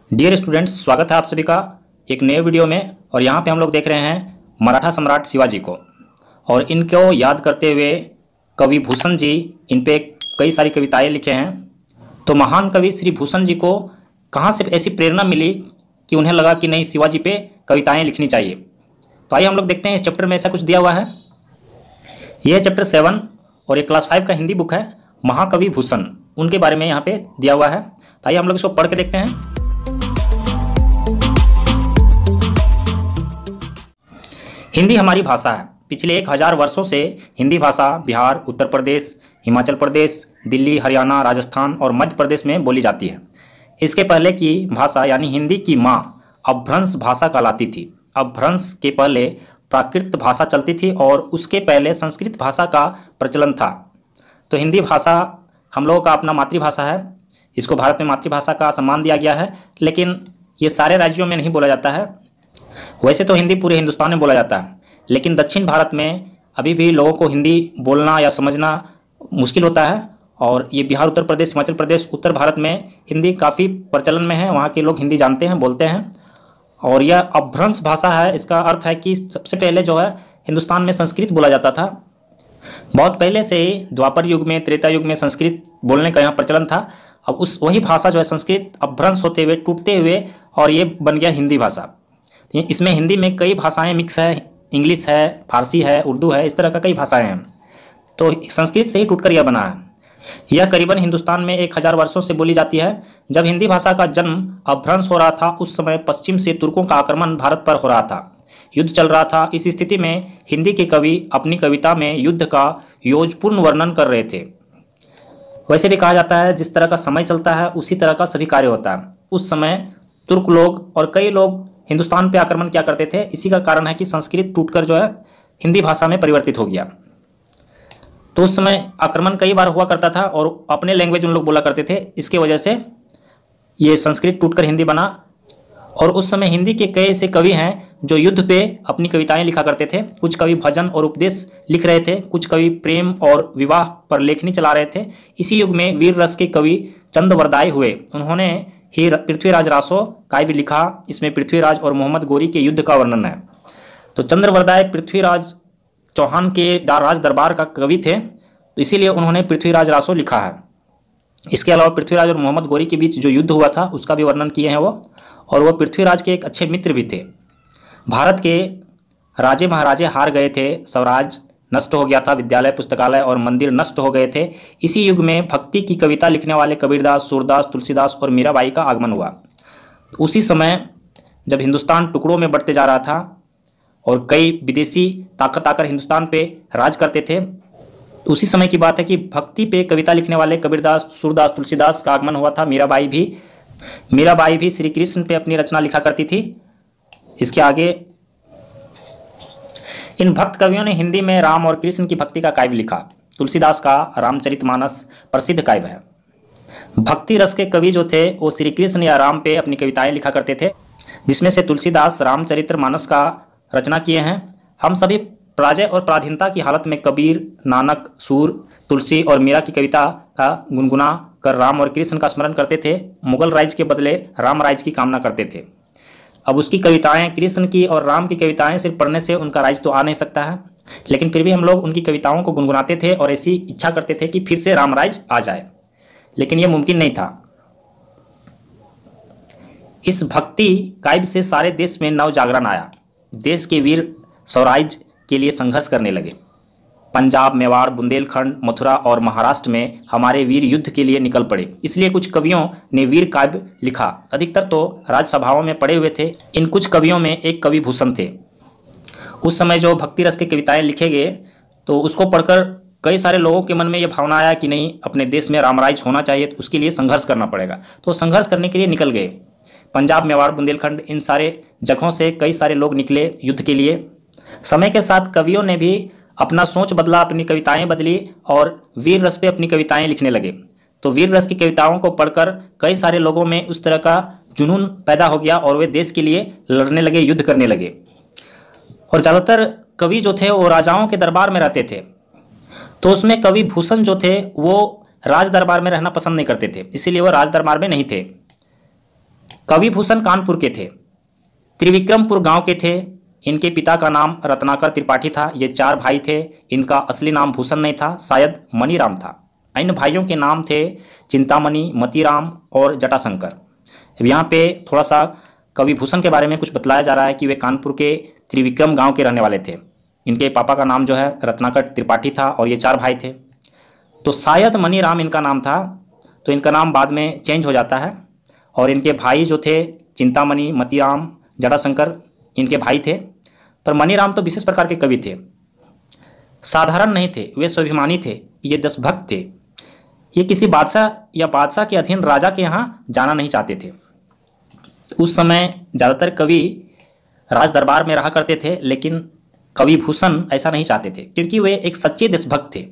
Dear students, स्वागत है आप सभी का एक नए वीडियो में। और यहाँ पे हम लोग देख रहे हैं मराठा सम्राट शिवाजी को, और इनको याद करते हुए कवि भूषण जी इन पे कई सारी कविताएं लिखे हैं। तो महान कवि श्री भूषण जी को कहाँ से ऐसी प्रेरणा मिली कि उन्हें लगा कि नहीं, शिवाजी पे कविताएं लिखनी चाहिए। तो आइए हम लोग देखते हैं इस चैप्टर में ऐसा कुछ दिया हुआ है। यह चैप्टर 7 और ये क्लास 5 का हिंदी बुक है। महाकवि भूषण, उनके बारे में यहाँ पे दिया हुआ है। तो आइए हम लोग इसको पढ़ के देखते हैं। हिंदी हमारी भाषा है। पिछले 1000 वर्षों से हिंदी भाषा बिहार, उत्तर प्रदेश, हिमाचल प्रदेश, दिल्ली, हरियाणा, राजस्थान और मध्य प्रदेश में बोली जाती है। इसके पहले की भाषा यानी हिंदी की माँ अपभ्रंश भाषा कहलाती थी। अपभ्रंश के पहले प्राकृत भाषा चलती थी और उसके पहले संस्कृत भाषा का प्रचलन था। तो हिंदी भाषा हम लोगों का अपना मातृभाषा है। इसको भारत में मातृभाषा का सम्मान दिया गया है, लेकिन ये सारे राज्यों में नहीं बोला जाता है। वैसे तो हिंदी पूरे हिंदुस्तान में बोला जाता है, लेकिन दक्षिण भारत में अभी भी लोगों को हिंदी बोलना या समझना मुश्किल होता है। और ये बिहार, उत्तर प्रदेश, हिमाचल प्रदेश, उत्तर भारत में हिंदी काफ़ी प्रचलन में है। वहाँ के लोग हिंदी जानते हैं, बोलते हैं। और यह अपभ्रंश भाषा है। इसका अर्थ है कि सबसे पहले जो है हिंदुस्तान में संस्कृत बोला जाता था। बहुत पहले से ही द्वापर युग में, त्रेता युग में संस्कृत बोलने का यहाँ प्रचलन था। अब उस वही भाषा जो है संस्कृत अपभ्रंश होते हुए, टूटते हुए, और ये बन गया हिंदी भाषा। इसमें हिंदी में कई भाषाएं मिक्स है, इंग्लिश है, फारसी है, उर्दू है, इस तरह का कई भाषाएं हैं। तो संस्कृत से ही टूटकर यह बना है। यह करीबन हिंदुस्तान में 1000 वर्षों से बोली जाती है। जब हिंदी भाषा का जन्म अपभ्रंश हो रहा था, उस समय पश्चिम से तुर्कों का आक्रमण भारत पर हो रहा था, युद्ध चल रहा था। इस स्थिति में हिंदी के कवि अपनी कविता में युद्ध का योजपूर्ण वर्णन कर रहे थे। वैसे भी कहा जाता है जिस तरह का समय चलता है उसी तरह का सभी कार्य होता है। उस समय तुर्क लोग और कई लोग हिंदुस्तान पे आक्रमण क्या करते थे। इसी का कारण है कि संस्कृत टूटकर जो है हिंदी भाषा में परिवर्तित हो गया। तो उस समय आक्रमण कई बार हुआ करता था और अपने लैंग्वेज उन लोग बोला करते थे। इसके वजह से ये संस्कृत टूटकर हिंदी बना। और उस समय हिंदी के कई ऐसे कवि हैं जो युद्ध पे अपनी कविताएं लिखा करते थे। कुछ कवि भजन और उपदेश लिख रहे थे, कुछ कवि प्रेम और विवाह पर लेखनी चला रहे थे। इसी युग में वीर रस के कवि चंद्रवरदाय हुए। उन्होंने ही पृथ्वीराज रासो काव्य लिखा। इसमें पृथ्वीराज और मोहम्मद गोरी के युद्ध का वर्णन है। तो चंद्रवरदाय पृथ्वीराज चौहान के राज दरबार का कवि थे, तो इसीलिए उन्होंने पृथ्वीराज रासो लिखा है। इसके अलावा पृथ्वीराज और मोहम्मद गोरी के बीच जो युद्ध हुआ था उसका भी वर्णन किए हैं वो। और वो पृथ्वीराज के एक अच्छे मित्र भी थे। भारत के राजे महाराजे हार गए थे, स्वराज नष्ट हो गया था, विद्यालय, पुस्तकालय और मंदिर नष्ट हो गए थे। इसी युग में भक्ति की कविता लिखने वाले कबीरदास, सूरदास, तुलसीदास और मीराबाई का आगमन हुआ। उसी समय जब हिंदुस्तान टुकड़ों में बढ़ते जा रहा था और कई विदेशी ताकत आकर हिंदुस्तान पे राज करते थे, उसी समय की बात है कि भक्ति पे कविता लिखने वाले कबीरदास, सूरदास, तुलसीदास का आगमन हुआ था। मीराबाई भी श्री कृष्ण पे अपनी रचना लिखा करती थी। इसके आगे इन भक्त कवियों ने हिंदी में राम और कृष्ण की भक्ति का काव्य लिखा। तुलसीदास का रामचरितमानस प्रसिद्ध काव्य है। भक्ति रस के कवि जो थे वो श्री कृष्ण या राम पे अपनी कविताएं लिखा करते थे, जिसमें से तुलसीदास रामचरितमानस का रचना किए हैं। हम सभी पराजय और पराधीनता की हालत में कबीर, नानक, सूर, तुलसी और मीरा की कविता का गुनगुना कर राम और कृष्ण का स्मरण करते थे। मुगल राज के बदले राम राज की कामना करते थे। अब उसकी कविताएं, कृष्ण की और राम की कविताएं सिर्फ पढ़ने से उनका राज तो आ नहीं सकता है, लेकिन फिर भी हम लोग उनकी कविताओं को गुनगुनाते थे और ऐसी इच्छा करते थे कि फिर से राम राज आ जाए, लेकिन यह मुमकिन नहीं था। इस भक्ति काव्य से सारे देश में नव जागरण आया। देश के वीर स्वराज के लिए संघर्ष करने लगे। पंजाब, मेवाड़, बुंदेलखंड, मथुरा और महाराष्ट्र में हमारे वीर युद्ध के लिए निकल पड़े। इसलिए कुछ कवियों ने वीर काव्य लिखा। अधिकतर तो राजसभाओं में पड़े हुए थे। इन कुछ कवियों में एक कवि भूषण थे। उस समय जो भक्ति रस की कविताएं लिखे गए, तो उसको पढ़कर कई सारे लोगों के मन में ये भावना आया कि नहीं, अपने देश में रामराज होना चाहिए, तो उसके लिए संघर्ष करना पड़ेगा। तो संघर्ष करने के लिए निकल गए। पंजाब, मेवाड़, बुंदेलखंड, इन सारे जगहों से कई सारे लोग निकले युद्ध के लिए। समय के साथ कवियों ने भी अपना सोच बदला, अपनी कविताएं बदली और वीर रस पे अपनी कविताएं लिखने लगे। तो वीर रस की कविताओं को पढ़कर कई सारे लोगों में उस तरह का जुनून पैदा हो गया और वे देश के लिए लड़ने लगे, युद्ध करने लगे। और ज़्यादातर कवि जो थे वो राजाओं के दरबार में रहते थे। तो उसमें कवि भूषण जो थे वो राज दरबार में रहना पसंद नहीं करते थे, इसीलिए वो राज दरबार में नहीं थे। कवि भूषण कानपुर के थे, त्रिविक्रमपुर गांव के थे। इनके पिता का नाम रत्नाकर त्रिपाठी था। ये 4 भाई थे। इनका असली नाम भूषण नहीं था, शायद मनीराम था। इन भाइयों के नाम थे चिंतामणि, मतीराम और जटाशंकर। अब यहाँ पे थोड़ा सा कवि भूषण के बारे में कुछ बतलाया जा रहा है कि वे कानपुर के त्रिविक्रम गांव के रहने वाले थे। इनके पापा का नाम जो है रत्नाकर त्रिपाठी था और ये 4 भाई थे। तो शायद मनीराम इनका नाम था, तो इनका नाम बाद में चेंज हो जाता है। और इनके भाई जो थे चिंतामणि, मतीराम, जटाशंकर इनके भाई थे। पर मनीराम तो विशेष प्रकार के कवि थे, साधारण नहीं थे, वे स्वाभिमानी थे, ये देशभक्त थे। ये किसी बादशाह या बादशाह के अधीन राजा के यहाँ जाना नहीं चाहते थे। उस समय ज़्यादातर कवि राज दरबार में रहा करते थे, लेकिन कवि भूषण ऐसा नहीं चाहते थे, क्योंकि वे एक सच्चे देशभक्त थे।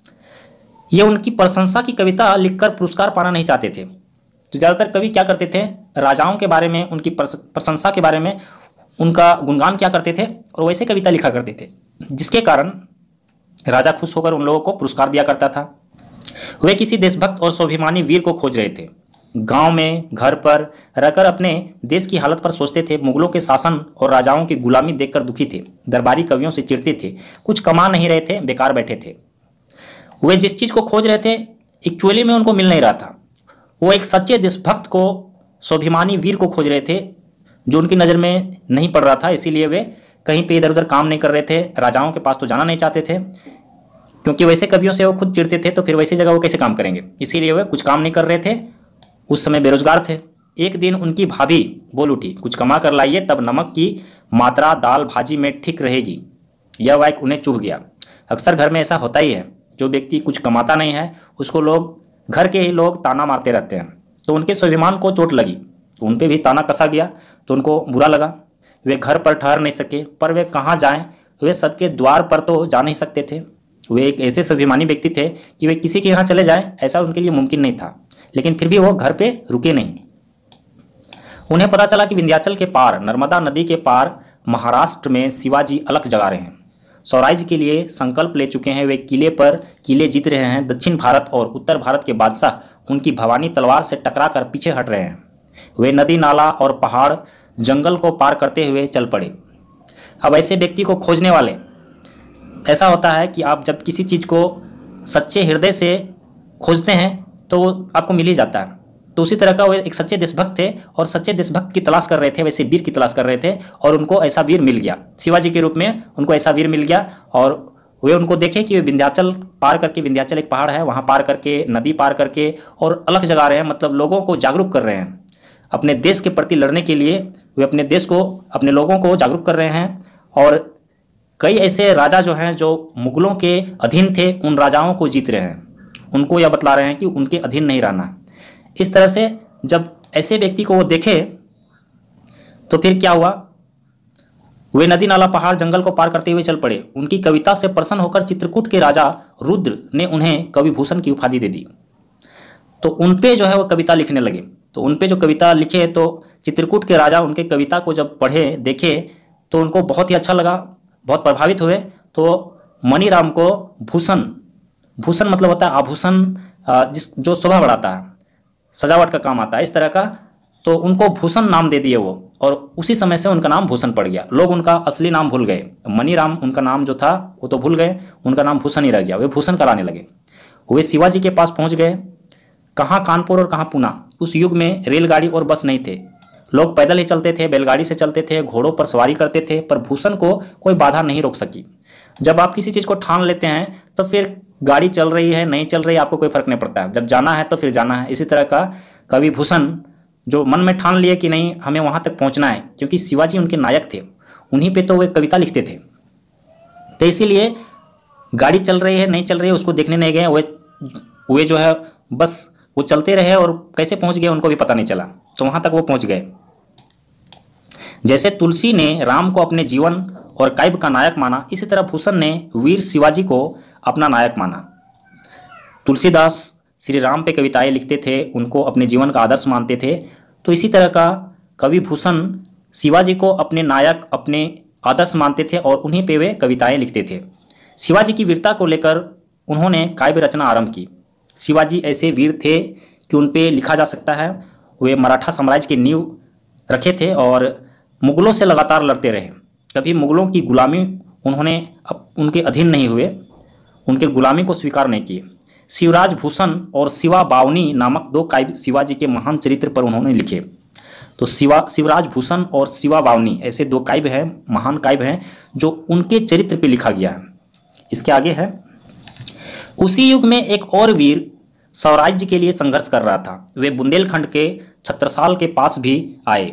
ये उनकी प्रशंसा की कविता लिखकर पुरस्कार पाना नहीं चाहते थे। तो ज़्यादातर कवि क्या करते थे, राजाओं के बारे में, उनकी प्रशंसा के बारे में उनका गुणगान क्या करते थे और वैसे कविता लिखा करते थे, जिसके कारण राजा खुश होकर उन लोगों को पुरस्कार दिया करता था। वे किसी देशभक्त और स्वाभिमानी वीर को खोज रहे थे। गांव में, घर पर रहकर अपने देश की हालत पर सोचते थे। मुगलों के शासन और राजाओं की गुलामी देखकर दुखी थे। दरबारी कवियों से चिढ़ते थे, कुछ कमा नहीं रहे थे, बेकार बैठे थे। वे जिस चीज़ को खोज रहे थे एक्चुअली में उनको मिल नहीं रहा था। वो एक सच्चे देशभक्त को, स्वाभिमानी वीर को खोज रहे थे, जो उनकी नज़र में नहीं पड़ रहा था। इसीलिए वे कहीं पे इधर उधर काम नहीं कर रहे थे। राजाओं के पास तो जाना नहीं चाहते थे, क्योंकि वैसे कवियों से वो खुद चिढ़ते थे, तो फिर वैसी जगह वो कैसे काम करेंगे। इसीलिए वे कुछ काम नहीं कर रहे थे। उस समय बेरोजगार थे। एक दिन उनकी भाभी बोल उठी, कुछ कमा कर लाइए, तब नमक की मात्रा दाल भाजी में ठीक रहेगी। यह वाक्य उन्हें चुभ गया। अक्सर घर में ऐसा होता ही है, जो व्यक्ति कुछ कमाता नहीं है उसको लोग, घर के ही लोग ताना मारते रहते हैं। तो उनके स्वाभिमान को चोट लगी, तो उन पर भी ताना कसा गया, तो उनको बुरा लगा। वे घर पर ठहर नहीं सके, पर वे कहाँ जाएं, वे सबके द्वार पर तो जा नहीं सकते थे। वे एक ऐसे स्वाभिमानी व्यक्ति थे कि वे किसी के यहाँ चले जाएं, ऐसा उनके लिए मुमकिन नहीं था। लेकिन फिर भी वो घर पे रुके नहीं। उन्हें पता चला कि विंध्याचल के पार, नर्मदा नदी के पार महाराष्ट्र में शिवाजी अलख जगा रहे हैं, स्वराज्य के लिए संकल्प ले चुके हैं। वे किले पर किले जीत रहे हैं। दक्षिण भारत और उत्तर भारत के बादशाह उनकी भवानी तलवार से टकरा कर पीछे हट रहे हैं। वे नदी, नाला और पहाड़, जंगल को पार करते हुए चल पड़े। अब ऐसे व्यक्ति को खोजने वाले, ऐसा होता है कि आप जब किसी चीज़ को सच्चे हृदय से खोजते हैं तो वो आपको मिल ही जाता है। तो उसी तरह का वो एक सच्चे देशभक्त थे और सच्चे देशभक्त की तलाश कर रहे थे, वैसे वीर की तलाश कर रहे थे, और उनको ऐसा वीर मिल गया। शिवाजी के रूप में उनको ऐसा वीर मिल गया। और वे उनको देखें कि वे विंध्याचल पार करके, विंध्याचल एक पहाड़ है, वहाँ पार करके, नदी पार करके और अलख जगा रहे हैं, मतलब लोगों को जागरूक कर रहे हैं। अपने देश के प्रति लड़ने के लिए वे अपने देश को, अपने लोगों को जागरूक कर रहे हैं। और कई ऐसे राजा जो हैं, जो मुगलों के अधीन थे, उन राजाओं को जीत रहे हैं। उनको यह बतला रहे हैं कि उनके अधीन नहीं रहना। इस तरह से जब ऐसे व्यक्ति को वो देखे तो फिर क्या हुआ, वे नदी, नाला, पहाड़, जंगल को पार करते हुए चल पड़े। उनकी कविता से प्रसन्न होकर चित्रकूट के राजा रुद्र ने उन्हें कवि भूषण की उपाधि दे दी। तो उन पे जो है वो कविता लिखने लगे। तो उन पे जो कविता लिखे, तो चित्रकूट के राजा उनके कविता को जब पढ़े, देखे, तो उनको बहुत ही अच्छा लगा, बहुत प्रभावित हुए। तो मनीराम को भूषण, भूषण मतलब होता है आभूषण, जो शोभा बढ़ाता है, सजावट का काम आता है, इस तरह का। तो उनको भूषण नाम दे दिए वो, और उसी समय से उनका नाम भूषण पड़ गया। लोग उनका असली नाम भूल गए। मनीराम उनका नाम जो था वो तो भूल गए, उनका नाम भूषण ही रह गया। वे भूषण कराने लगे। वे शिवाजी के पास पहुंच गए। कहाँ कानपुर और कहाँ पूना। उस युग में रेलगाड़ी और बस नहीं थे, लोग पैदल ही चलते थे, बैलगाड़ी से चलते थे, घोड़ों पर सवारी करते थे। पर भूषण को कोई बाधा नहीं रोक सकी। जब आप किसी चीज़ को ठान लेते हैं तो फिर गाड़ी चल रही है, नहीं चल रही है, आपको कोई फर्क नहीं पड़ता है। जब जाना है तो फिर जाना है। इसी तरह का कवि भूषण जो मन में ठान लिए कि नहीं, हमें वहाँ तक पहुँचना है, क्योंकि शिवाजी उनके नायक थे, उन्हीं पे तो वे कविता लिखते थे। तो इसीलिए गाड़ी चल रही है, नहीं चल रही है, उसको देखने नहीं गए। वे जो है बस वो चलते रहे, और कैसे पहुँच गए उनको भी पता नहीं चला। तो वहाँ तक वो पहुँच गए। जैसे तुलसी ने राम को अपने जीवन और काव्य का नायक माना, इसी तरह भूषण ने वीर शिवाजी को अपना नायक माना। तुलसीदास श्री राम पे कविताएं लिखते थे, उनको अपने जीवन का आदर्श मानते थे। तो इसी तरह का कवि भूषण शिवाजी को अपने नायक, अपने आदर्श मानते थे, और उन्हीं पे वे कविताएं लिखते थे। शिवाजी की वीरता को लेकर उन्होंने काव्य रचना आरंभ की। शिवाजी ऐसे वीर थे कि उन पे लिखा जा सकता है। वे मराठा साम्राज्य के नींव रखे थे और मुग़लों से लगातार लड़ते रहे। कभी मुग़लों की गुलामी उन्होंने उनके अधीन नहीं हुए, उनके गुलामी को स्वीकार नहीं किए। शिवराज भूषण और शिवा बावनी नामक 2 काव्य शिवाजी के महान चरित्र पर उन्होंने लिखे। तो शिवराज भूषण और शिवा बावनी ऐसे 2 काव्य हैं, महान काव्य हैं, जो उनके चरित्र पर लिखा गया है। इसके आगे है, उसी युग में एक और वीर स्वराज्य के लिए संघर्ष कर रहा था। वे बुंदेलखंड के छत्रसाल के पास भी आए।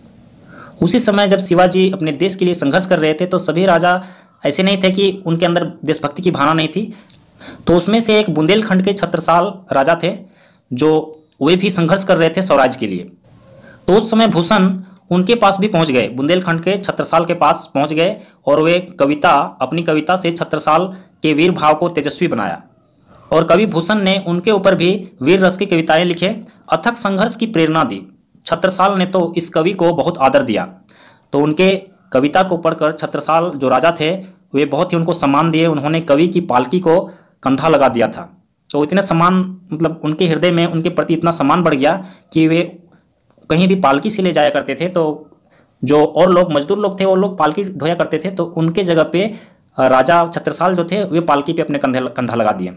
उसी समय जब शिवाजी अपने देश के लिए संघर्ष कर रहे थे तो सभी राजा ऐसे नहीं थे कि उनके अंदर देशभक्ति की भावना नहीं थी। तो उसमें से एक बुंदेलखंड के छत्रसाल राजा थे, जो वे भी संघर्ष कर रहे थे स्वराज्य के लिए। तो उस समय भूषण उनके पास भी पहुंच गए, बुंदेलखंड के छत्रसाल के पास पहुंच गए और वे अपनी कविता से छत्रसाल के वीर भाव को तेजस्वी बनाया। और कवि भूषण ने उनके ऊपर भी वीर रस की कविताएं लिखे, अथक संघर्ष की प्रेरणा दी। छत्रसाल ने तो इस कवि को बहुत आदर दिया। तो उनके कविता को पढ़कर छत्रसाल जो राजा थे वे बहुत ही उनको सम्मान दिए। उन्होंने कवि की पालकी को कंधा लगा दिया था। तो इतने सम्मान, मतलब उनके हृदय में उनके प्रति इतना सम्मान बढ़ गया कि वे कहीं भी पालकी से ले जाया करते थे। तो जो और लोग मजदूर लोग थे वो लोग पालकी ढोया करते थे, तो उनके जगह पे राजा छत्रसाल जो थे वे पालकी पे अपने कंधा लगा दिए।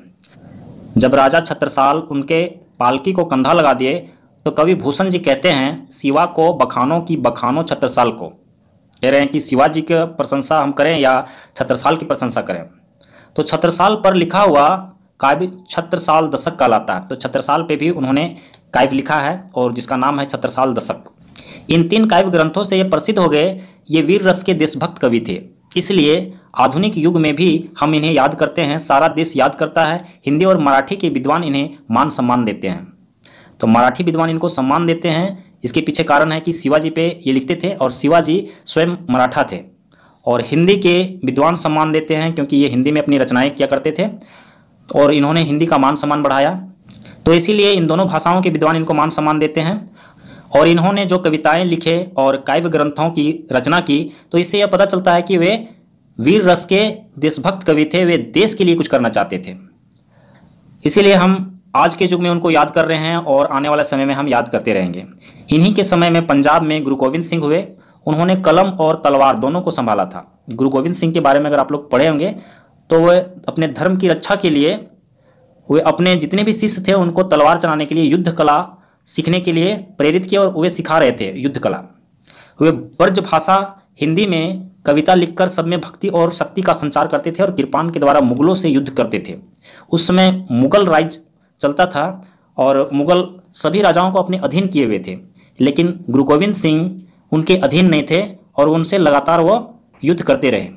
जब राजा छत्रसाल उनके पालकी को कंधा लगा दिए तो कवि भूषण जी कहते हैं, शिवा को बखानों की बखानों छत्रसाल को। कह रहे हैं कि शिवाजी की प्रशंसा हम करें या छत्रसाल की प्रशंसा करें। तो छत्रसाल पर लिखा हुआ काव्य छत्रसाल दशक कहलाता है। तो छत्रसाल पे भी उन्होंने काव्य लिखा है और जिसका नाम है छत्रसाल दशक। इन 3 काव्य ग्रंथों से ये प्रसिद्ध हो गए। ये वीर रस के देशभक्त कवि थे, इसलिए आधुनिक युग में भी हम इन्हें याद करते हैं। सारा देश याद करता है। हिंदी और मराठी के विद्वान इन्हें मान सम्मान देते हैं। तो मराठी विद्वान इनको सम्मान देते हैं। इसके पीछे कारण है कि शिवाजी पे ये लिखते थे और शिवाजी स्वयं मराठा थे। और हिंदी के विद्वान सम्मान देते हैं क्योंकि ये हिंदी में अपनी रचनाएं किया करते थे और इन्होंने हिंदी का मान सम्मान बढ़ाया। तो इसीलिए इन दोनों भाषाओं के विद्वान इनको मान सम्मान देते हैं। और इन्होंने जो कविताएं लिखे और काव्य ग्रंथों की रचना की, तो इससे यह पता चलता है कि वे वीर रस के देशभक्त कवि थे। वे देश के लिए कुछ करना चाहते थे। इसीलिए हम आज के युग में उनको याद कर रहे हैं और आने वाले समय में हम याद करते रहेंगे। इन्हीं के समय में पंजाब में गुरु गोविंद सिंह हुए। उन्होंने कलम और तलवार दोनों को संभाला था। गुरु गोविंद सिंह के बारे में अगर आप लोग पढ़े होंगे तो वे अपने धर्म की रक्षा के लिए वे अपने जितने भी शिष्य थे उनको तलवार चलाने के लिए, युद्ध कला सीखने के लिए प्रेरित किए और वे सिखा रहे थे युद्ध कला। वे ब्रज भाषा हिंदी में कविता लिखकर सब में भक्ति और शक्ति का संचार करते थे और कृपाण के द्वारा मुगलों से युद्ध करते थे। उस समय मुगल राज चलता था और मुगल सभी राजाओं को अपने अधीन किए हुए थे, लेकिन गुरु गोविंद सिंह उनके अधीन नहीं थे और उनसे लगातार वो युद्ध करते रहे।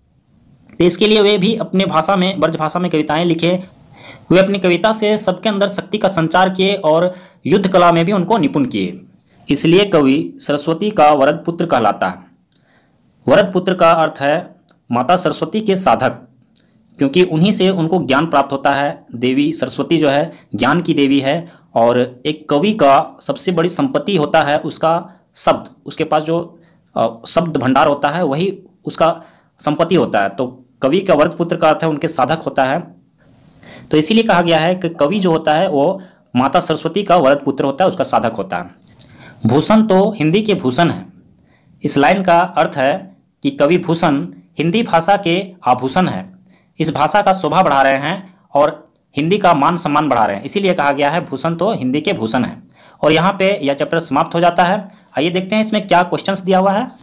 तो इसके लिए वे भी अपने भाषा में, ब्रज भाषा में कविताएं लिखे। वे अपनी कविता से सबके अंदर शक्ति का संचार किए और युद्ध कला में भी उनको निपुण किए। इसलिए कवि सरस्वती का वरद पुत्र कहलाता है। वरद पुत्र का अर्थ है माता सरस्वती के साधक, क्योंकि उन्हीं से उनको ज्ञान प्राप्त होता है। देवी सरस्वती जो है ज्ञान की देवी है और एक कवि का सबसे बड़ी संपत्ति होता है उसका शब्द। उसके पास जो शब्द भंडार होता है वही उसका संपत्ति होता है। तो कवि का वरद पुत्र का अर्थ है उनके साधक होता है। तो इसीलिए कहा गया है कि कवि जो होता है वो माता सरस्वती का वरद पुत्र होता है, उसका साधक होता है। भूषण तो हिंदी के भूषण है। इस लाइन का अर्थ है कि कवि भूषण हिंदी भाषा के आभूषण है। इस भाषा का शोभा बढ़ा रहे हैं और हिंदी का मान सम्मान बढ़ा रहे हैं, इसीलिए कहा गया है भूषण तो हिंदी के भूषण है। और यहाँ पे यह चैप्टर समाप्त हो जाता है। आइए देखते हैं इसमें क्या क्वेश्चंस दिया हुआ है।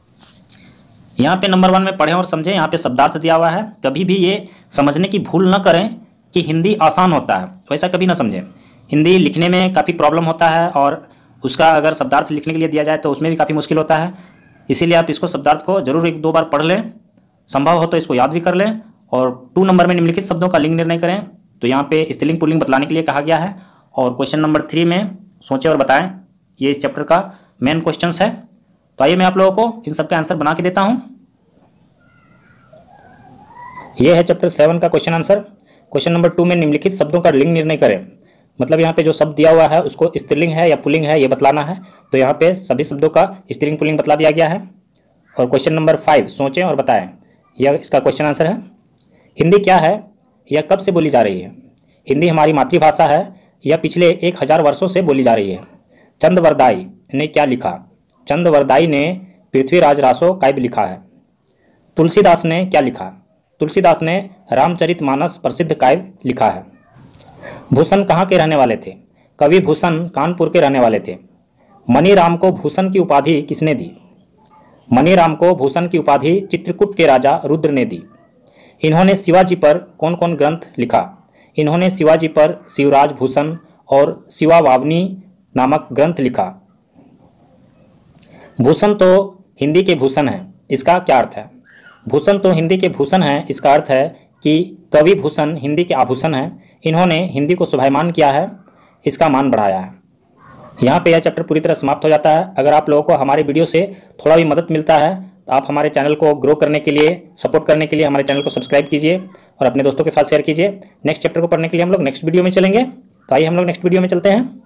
यहाँ पे नंबर 1 में पढ़ें और समझें। यहाँ पे शब्दार्थ दिया हुआ है। कभी भी ये समझने की भूल न करें कि हिंदी आसान होता है, वैसा कभी ना समझें। हिंदी लिखने में काफ़ी प्रॉब्लम होता है और उसका अगर शब्दार्थ लिखने के लिए दिया जाए तो उसमें भी काफ़ी मुश्किल होता है। इसीलिए आप इसको शब्दार्थ को जरूर 1-2 बार पढ़ लें, संभव हो तो इसको याद भी कर लें। और 2 नंबर में निम्नलिखित शब्दों का लिंग निर्णय करें। तो यहाँ पे स्त्रीलिंग पुल्लिंग बतलाने के लिए कहा गया है। और क्वेश्चन नंबर 3 में सोचें और बताएं। ये इस चैप्टर का मेन क्वेश्चन है। तो आइए मैं आप लोगों को इन सब का आंसर बना के देता हूँ। ये है चैप्टर 7 का क्वेश्चन आंसर। क्वेश्चन नंबर 2 में निम्नलिखित शब्दों का लिंग निर्णय करें। मतलब यहाँ पे जो शब्द दिया हुआ है उसको स्त्रीलिंग है या पुल्लिंग है ये बतलाना है। तो यहाँ पे सभी शब्दों का स्त्रीलिंग पुल्लिंग बतला दिया गया है। और क्वेश्चन नंबर 5 सोचें और बताएं, यह इसका क्वेश्चन आंसर है। हिंदी क्या है, यह कब से बोली जा रही है? हिंदी हमारी मातृभाषा है, यह पिछले 1000 वर्षों से बोली जा रही है। चंद वरदाई ने क्या लिखा? चंद्रवरदाई ने पृथ्वीराज रासो काव्य लिखा है। तुलसीदास ने क्या लिखा? तुलसीदास ने रामचरितमानस प्रसिद्ध काव्य लिखा है। भूषण कहाँ के रहने वाले थे? कवि भूषण कानपुर के रहने वाले थे। मनीराम को भूषण की उपाधि किसने दी? मनीराम को भूषण की उपाधि चित्रकूट के राजा रुद्र ने दी। इन्होंने शिवाजी पर कौन कौन ग्रंथ लिखा? इन्होंने शिवाजी पर शिवराज भूषण और शिवावावनी नामक ग्रंथ लिखा। भूषण तो हिंदी के भूषण है, इसका क्या अर्थ है? भूषण तो हिंदी के भूषण है, इसका अर्थ है कि कवि भूषण हिंदी के आभूषण हैं। इन्होंने हिंदी को शोभायमान किया है, इसका मान बढ़ाया है। यहाँ पे यह चैप्टर पूरी तरह समाप्त हो जाता है। अगर आप लोगों को हमारे वीडियो से थोड़ा भी मदद मिलता है तो आप हमारे चैनल को ग्रो करने के लिए, सपोर्ट करने के लिए हमारे चैनल को सब्सक्राइब कीजिए और अपने दोस्तों के साथ शेयर कीजिए। नेक्स्ट चैप्टर को पढ़ने के लिए हम लोग नेक्स्ट वीडियो में चलेंगे। तो आइए हम लोग नेक्स्ट वीडियो में चलते हैं।